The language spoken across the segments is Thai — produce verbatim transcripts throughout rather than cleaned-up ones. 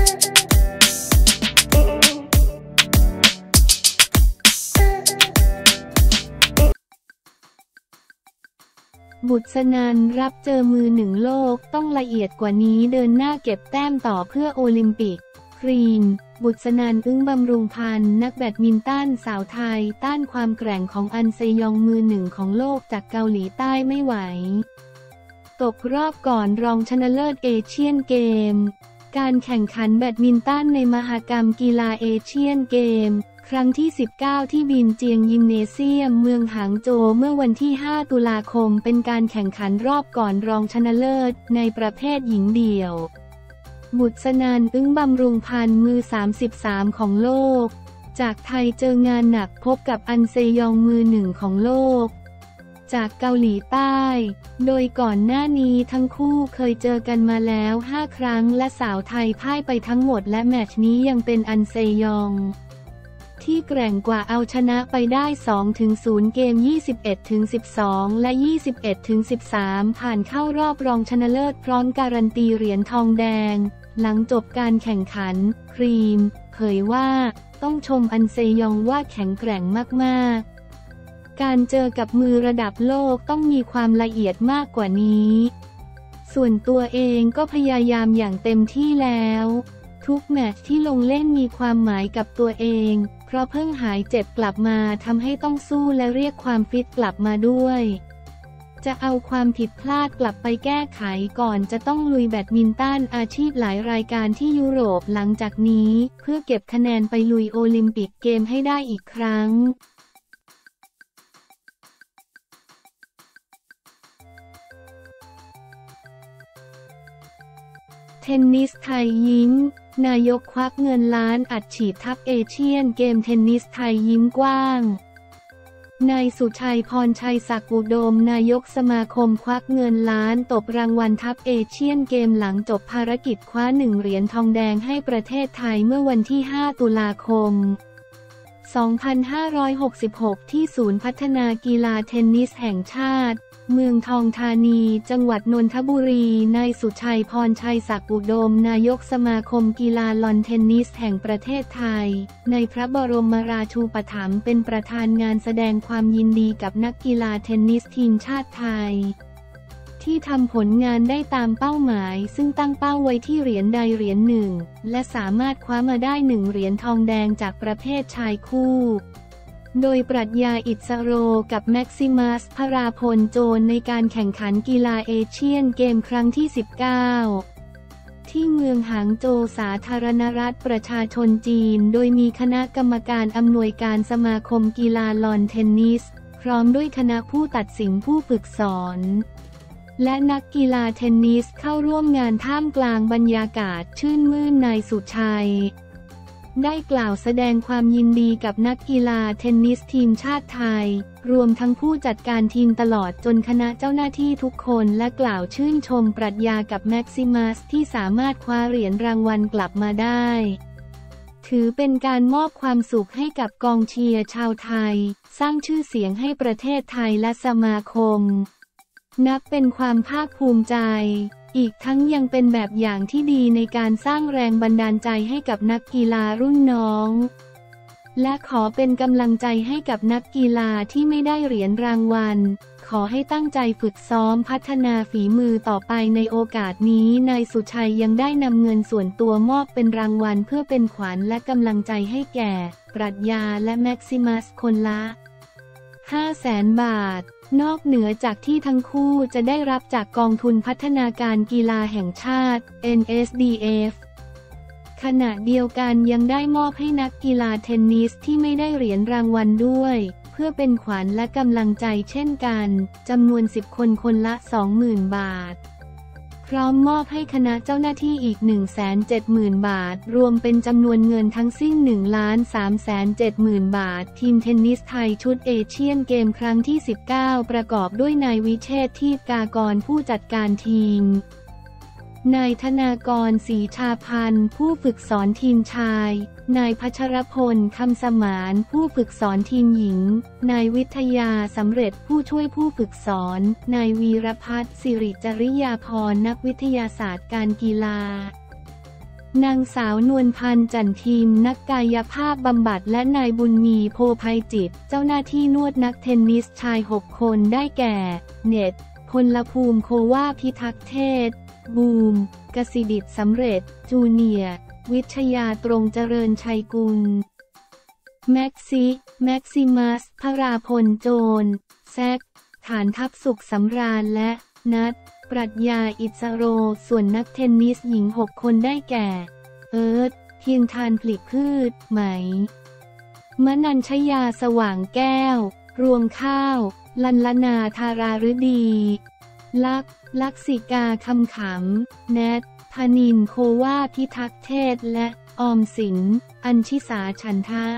บุษนันท์รับเจอมือหนึ่งโลกต้องละเอียดกว่านี้เดินหน้าเก็บแต้มต่อเพื่อโอลิมปิกครีนบุษนันท์อึ้งบำรุงพันธ์นักแบดมินตันสาวไทยต้านความแกร่งของอันเซยองมือหนึ่งของโลกจากเกาหลีใต้ไม่ไหวตกรอบก่อนรองชนะเลิศเอเชียนเกมการแข่งขันแบดมินตันในมหกรรมกีฬาเอเชียนเกมครั้งที่สิบเก้าที่บินเจียงยิมเนเซียมเมืองหางโจวเมื่อวันที่ห้าตุลาคมเป็นการแข่งขันรอบก่อนรองชนะเลิศในประเภทหญิงเดี่ยวบุษนันท์อึ้งบำรุงพันธ์มือสามสิบสามของโลกจากไทยเจองานหนักพบกับอันเซยองมือหนึ่งของโลกจากเกาหลีใต้โดยก่อนหน้านี้ทั้งคู่เคยเจอกันมาแล้วห้าครั้งและสาวไทยพ่ายไปทั้งหมดและแมตช์นี้ยังเป็นอันเซยองที่แกร่งกว่าเอาชนะไปได้ สองถึงศูนย์ เกม ยี่สิบเอ็ดถึงสิบสอง และ ยี่สิบเอ็ดถึงสิบสาม ผ่านเข้ารอบรองชนะเลิศพร้อมการันตีเหรียญทองแดงหลังจบการแข่งขันครีมเผยว่าต้องชมอันเซยองว่าแข็งแกร่งมากๆการเจอกับมือระดับโลกต้องมีความละเอียดมากกว่านี้ส่วนตัวเองก็พยายามอย่างเต็มที่แล้วทุกแมตช์ที่ลงเล่นมีความหมายกับตัวเองเพราะเพิ่งหายเจ็บกลับมาทำให้ต้องสู้และเรียกความฟิตกลับมาด้วยจะเอาความผิดพลาดกลับไปแก้ไขก่อนจะต้องลุยแบดมินตันอาชีพหลายรายการที่ยุโรปหลังจากนี้เพื่อเก็บคะแนนไปลุยโอลิมปิกเกมให้ได้อีกครั้งเทนนิสไทยยิ้มนายกควักเงินล้านอัดฉีดทัพเอเชียนเกมเทนนิสไทยยิ้มกว้างนายสุชัยพรชัยศักดิ์อุดมนายกสมาคมควักเงินล้านตบรางวัลทัพเอเชียนเกมหลังจบภารกิจคว้าหนึ่งเหรียญทองแดงให้ประเทศไทยเมื่อวันที่ห้าตุลาคมสองพันห้าร้อยหกสิบหกที่ศูนย์พัฒนากีฬาเทนนิสแห่งชาติเมืองทองธานีจังหวัดนนทบุรีนายสุชัยพรชัยศักดิ์อุดมนายกสมาคมกีฬาลอนเทนนิสแห่งประเทศไทยในพระบรมราชูปถัมภ์เป็นประธานงานแสดงความยินดีกับนักกีฬาเทนนิสทีมชาติไทยที่ทำผลงานได้ตามเป้าหมายซึ่งตั้งเป้าไว้ที่เหรียญใดเหรียญหนึ่งและสามารถคว้ามาได้หนึ่งเหรียญทองแดงจากประเภทชายคู่โดยปรัชญาอิสโรกับแม็กซิมัสพราพลโจรในการแข่งขันกีฬาเอเชียนเกมครั้งที่สิบเก้าที่เมืองหางโจวสาธารณรัฐประชาชนจีนโดยมีคณะกรรมการอำนวยการสมาคมกีฬาลอนเทนนิสพร้อมด้วยคณะผู้ตัดสินผู้ฝึกสอนและนักกีฬาเทนนิสเข้าร่วมงานท่ามกลางบรรยากาศชื่นมื่นนายสุชัยได้กล่าวแสดงความยินดีกับนักกีฬาเทนนิสทีมชาติไทยรวมทั้งผู้จัดการทีมตลอดจนคณะเจ้าหน้าที่ทุกคนและกล่าวชื่นชมปรัชญากับแม็กซิมัสที่สามารถคว้าเหรียญรางวัลกลับมาได้ถือเป็นการมอบความสุขให้กับกองเชียร์ชาวไทยสร้างชื่อเสียงให้ประเทศไทยและสมาคมนับเป็นความภาคภูมิใจอีกทั้งยังเป็นแบบอย่างที่ดีในการสร้างแรงบันดาลใจให้กับนักกีฬารุ่นน้องและขอเป็นกำลังใจให้กับนักกีฬาที่ไม่ได้เหรียญรางวัลขอให้ตั้งใจฝึกซ้อมพัฒนาฝีมือต่อไปในโอกาสนี้นายสุชัยยังได้นำเงินส่วนตัวมอบเป็นรางวัลเพื่อเป็นขวัญและกำลังใจให้แก่ปรัชญาและแม็กซิมัสคนละห้าแสนบาทนอกเหนือจากที่ทั้งคู่จะได้รับจากกองทุนพัฒนาการกีฬาแห่งชาติ เอ็น เอส ดี เอฟ ขณะเดียวกันยังได้มอบให้นักกีฬาเทนนิสที่ไม่ได้เหรียญรางวัลด้วยเพื่อเป็นขวัญและกำลังใจเช่นกันจำนวนสิบคนคนละ สองหมื่น บาทพร้อมมอบให้คณะเจ้าหน้าที่อีก หนึ่งแสนเจ็ดหมื่น บาทรวมเป็นจำนวนเงินทั้งสิ้น หนึ่งล้านสามแสนเจ็ดหมื่น บาททีมเทนนิสไทยชุดเอเชียนเกมครั้งที่สิบเก้าประกอบด้วยนายวิเชษฐ์ทีพกากรผู้จัดการทีมนายธนากรศรีชาพันธ์ผู้ฝึกสอนทีมชายนายพัชรพลคำสมานผู้ฝึกสอนทีมหญิงนายวิทยาสำเร็จผู้ช่วยผู้ฝึกสอนนายวีรพัฒน์สิริจริยาพรนักวิทยาศาสตร์การกีฬานางสาวนวลพันธ์จันทิมนักกายภาพบำบัดและนายบุญมีโพภัยจิตเจ้าหน้าที่นวดนักเทนนิสชายหกคนได้แก่ เน็ต พลภูมิโควาพิทักษ์เทศบูมกสิดิษฐ์สำเร็จจูเนียร์วิทยาตรงเจริญชัยกุลแม็กซิแม็กซิมัสพราพลโจรแซกฐานทัพสุขสำราญและนัทปรัชญาอิสโรส่วนนักเทนนิสหญิงหกคนได้แก่ เอิร์ธเพียงทานผลิพืชไหมมนัญชยาสว่างแก้วรวงข้าวลันลนาธาราฤดีลักลักษิกาคำขำแนทพนินโควาพิทักษ์เทศและออมสินอัญชิสาฉันทะ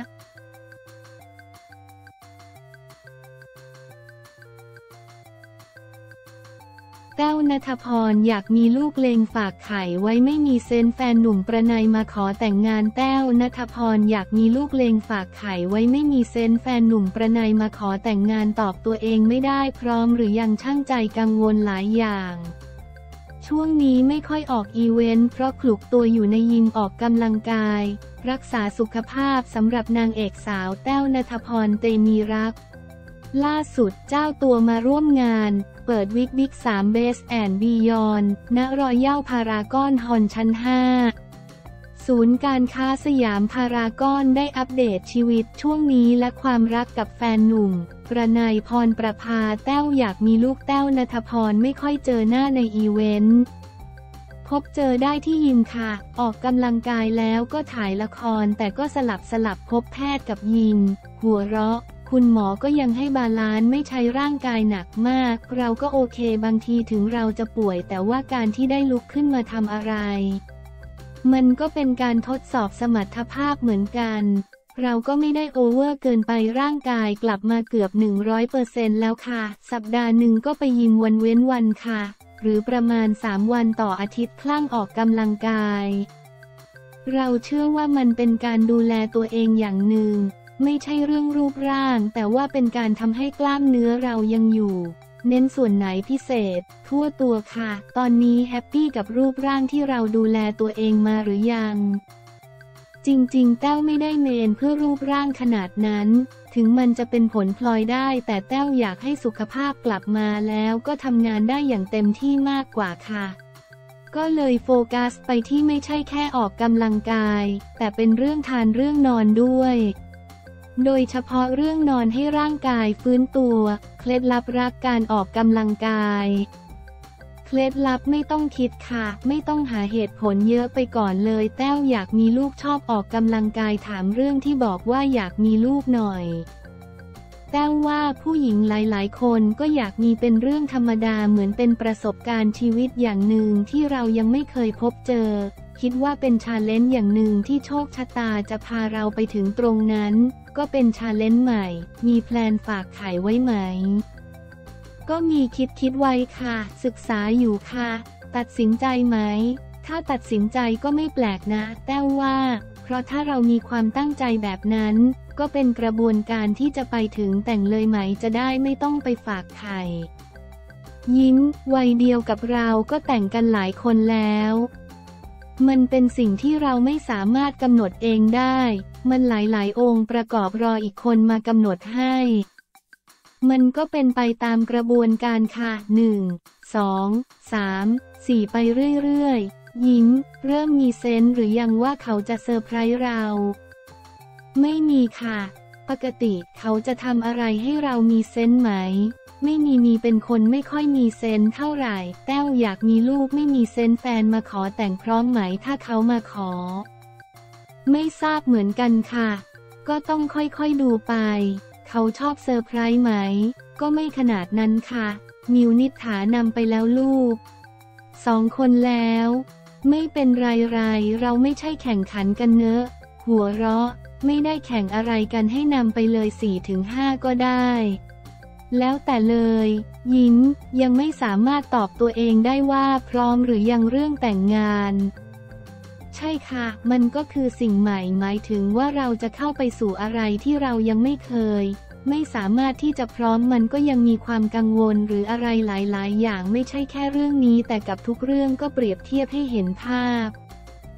แต้วณัฐพรอยากมีลูกเลงฝากไข่ไว้ไม่มีเซนแฟนหนุ่มประนัยมาขอแต่งงานแต้วณัฐพรอยากมีลูกเลงฝากไข่ไว้ไม่มีเซนแฟนหนุ่มประนัยมาขอแต่งงานตอบตัวเองไม่ได้พร้อมหรือยังช่างใจกังวลหลายอย่างช่วงนี้ไม่ค่อยออกอีเวนต์เพราะคลุกตัวอยู่ในยิมออกกำลังกายรักษาสุขภาพสำหรับนางเอกสาวแต้วณัฐพรเตมีรักล่าสุดเจ้าตัวมาร่วมงานเปิดวิกบิ๊กสามเบสแอนด์บียอนณรอยัลพารากอนฮอลล์ชั้นห้าศูนย์การค้าสยามพารากอนได้อัปเดตชีวิตช่วงนี้และความรักกับแฟนหนุ่มประนัยพรประภาแต้วอยากมีลูกแต้วณัฐพรไม่ค่อยเจอหน้าในอีเวนต์พบเจอได้ที่ยิมค่ะออกกำลังกายแล้วก็ถ่ายละครแต่ก็สลับสลับพบแพทย์กับยิมหัวเราะคุณหมอก็ยังให้บาลานซ์ไม่ใช้ร่างกายหนักมากเราก็โอเคบางทีถึงเราจะป่วยแต่ว่าการที่ได้ลุกขึ้นมาทำอะไรมันก็เป็นการทดสอบสมรรถภาพเหมือนกันเราก็ไม่ได้โอเวอร์เกินไปร่างกายกลับมาเกือบ หนึ่งร้อยเปอร์เซ็นต์ แล้วค่ะสัปดาห์หนึ่งก็ไปยิมวันเว้นวันค่ะหรือประมาณสามวันต่ออาทิตย์คลั่งออกกำลังกายเราเชื่อว่ามันเป็นการดูแลตัวเองอย่างหนึ่งไม่ใช่เรื่องรูปร่างแต่ว่าเป็นการทำให้กล้ามเนื้อเรายังอยู่เน้นส่วนไหนพิเศษทั่วตัวค่ะตอนนี้แฮปปี้กับรูปร่างที่เราดูแลตัวเองมาหรือยังจริงๆแต้วไม่ได้เมนเพื่อรูปร่างขนาดนั้นถึงมันจะเป็นผลพลอยได้แต่แต้วอยากให้สุขภาพกลับมาแล้วก็ทำงานได้อย่างเต็มที่มากกว่าค่ะก็เลยโฟกัสไปที่ไม่ใช่แค่ออกกำลังกายแต่เป็นเรื่องทานเรื่องนอนด้วยโดยเฉพาะเรื่องนอนให้ร่างกายฟื้นตัวเคล็ดลับรักการออกกำลังกายเคล็ดลับไม่ต้องคิดค่ะไม่ต้องหาเหตุผลเยอะไปก่อนเลยแต้วอยากมีลูกชอบออกกำลังกายถามเรื่องที่บอกว่าอยากมีลูกหน่อยแต้วว่าผู้หญิงหลายๆคนก็อยากมีเป็นเรื่องธรรมดาเหมือนเป็นประสบการณ์ชีวิตอย่างหนึ่งที่เรายังไม่เคยพบเจอคิดว่าเป็นชาเลนจ์อย่างหนึ่งที่โชคชะตาจะพาเราไปถึงตรงนั้นก็เป็นชาเลนจ์ใหม่มีแพลนฝากไข่ไว้ไหมก็มีคิดคิดไว้ค่ะศึกษาอยู่ค่ะตัดสินใจไหมถ้าตัดสินใจก็ไม่แปลกนะแต้วว่าเพราะถ้าเรามีความตั้งใจแบบนั้นก็เป็นกระบวนการที่จะไปถึงแต่งเลยไหมจะได้ไม่ต้องไปฝากไข่ยิ้มวัยเดียวกับเราก็แต่งกันหลายคนแล้วมันเป็นสิ่งที่เราไม่สามารถกำหนดเองได้มันหลายๆองค์ประกอบรออีกคนมากำหนดให้มันก็เป็นไปตามกระบวนการค่ะหนึ่ง สอง สาม สี่ไปเรื่อยๆยิ้มเริ่มมีเซนส์หรือยังว่าเขาจะเซอร์ไพรส์เราไม่มีค่ะปกติเขาจะทำอะไรให้เรามีเซนส์ไหมไม่มีมีเป็นคนไม่ค่อยมีเซนส์เท่าไหร่แต้วอยากมีลูกไม่มีเซนส์แฟนมาขอแต่งพร้อมไหมถ้าเขามาขอไม่ทราบเหมือนกันค่ะก็ต้องค่อยๆดูไปเขาชอบเซอร์ไพรส์ไหมก็ไม่ขนาดนั้นค่ะมิวนิษฐานำไปแล้วลูกสองคนแล้วไม่เป็นไรไรเราไม่ใช่แข่งขันกันเนอะหัวเราะไม่ได้แข่งอะไรกันให้นำไปเลย สี่ถึงห้า ก็ได้แล้วแต่เลยยิ้มยังไม่สามารถตอบตัวเองได้ว่าพร้อมหรือยังเรื่องแต่งงานใช่ค่ะมันก็คือสิ่งใหม่หมายถึงว่าเราจะเข้าไปสู่อะไรที่เรายังไม่เคยไม่สามารถที่จะพร้อมมันก็ยังมีความกังวลหรืออะไรหลายๆอย่างไม่ใช่แค่เรื่องนี้แต่กับทุกเรื่องก็เปรียบเทียบให้เห็นภาพ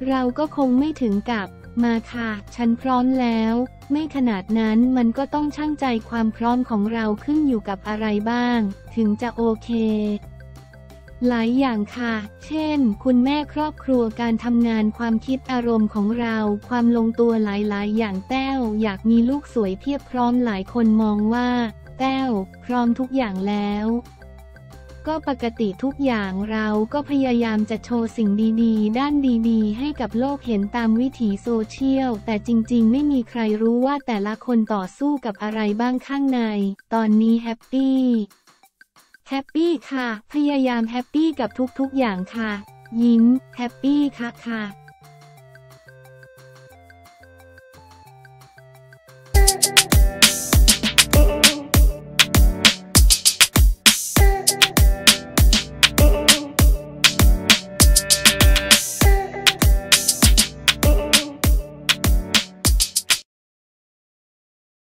เราก็คงไม่ถึงกับมาค่ะฉันพร้อมแล้วไม่ขนาดนั้นมันก็ต้องชั่งใจความพร้อมของเราขึ้นอยู่กับอะไรบ้างถึงจะโอเคหลายอย่างค่ะเช่นคุณแม่ครอบครัวการทำงานความคิดอารมณ์ของเราความลงตัวหลายๆอย่างแต้วอยากมีลูกสวยเพียบพร้อมหลายคนมองว่าแต้วพร้อมทุกอย่างแล้วก็ปกติทุกอย่างเราก็พยายามจะโชว์สิ่งดีๆด้านดีๆให้กับโลกเห็นตามวิถีโซเชียลแต่จริงๆไม่มีใครรู้ว่าแต่ละคนต่อสู้กับอะไรบ้างข้างในตอนนี้แฮปปี้แฮปปี้ค่ะพยายามแฮปปี้กับทุกๆอย่างค่ะยิ้มแฮปปี้ค่ะค่ะ